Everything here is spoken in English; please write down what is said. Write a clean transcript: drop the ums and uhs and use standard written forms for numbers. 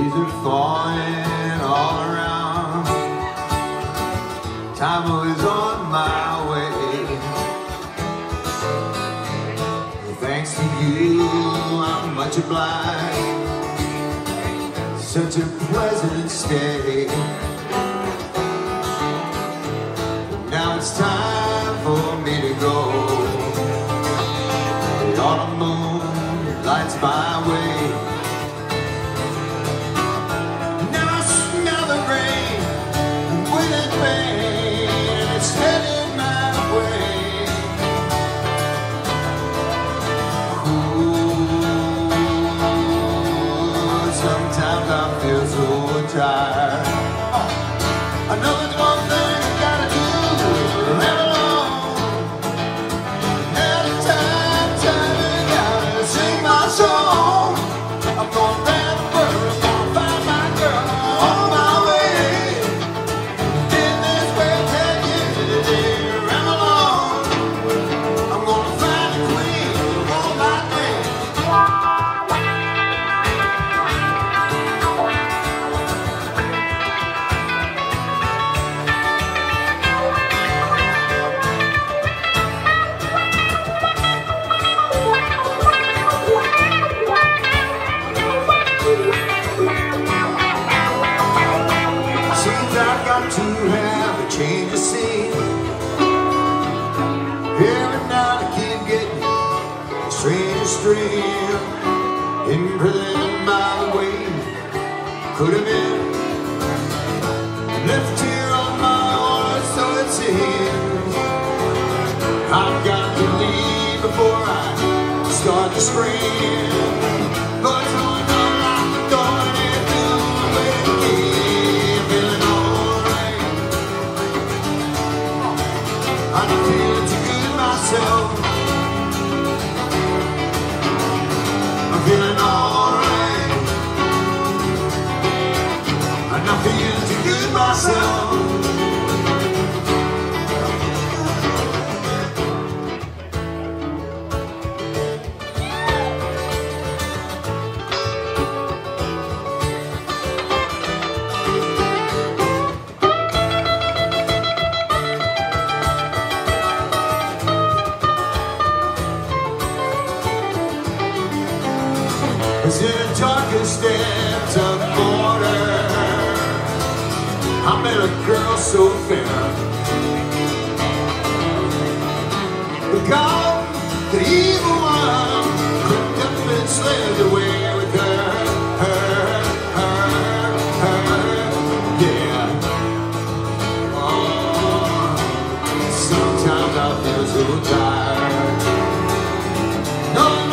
Days are falling all around. Time was on my way. Thanks to you, I'm much obliged. Such a pleasant stay. Now it's time for me to go. The autumn moon lights my way. Now I smell the rain with its pain, and it's headed my way. Ooh, sometimes I feel so tired. I know there's one thing I gotta do. Ramble on. Now the time to sing my song. I'm gonna ramble, I'm gonna find my girl on my way. In this way, take it, ramble on. I'm gonna find the queen on my way. Seems I've got to have a change of scene. Every night I keep getting a stranger stream. Imprisoned by the way could have been left here on my own, so it seems. I've got to leave before I start to scream. But it's only not like the door and do it again. Feeling alright. I'm feeling too good myself. I'm feeling alright. I'm not feeling too good myself. It's in the darkest depths of the border. I met a girl so fair. But God, the evil one, crept up and slipped away with her, yeah. Oh, sometimes I feel so tired. No.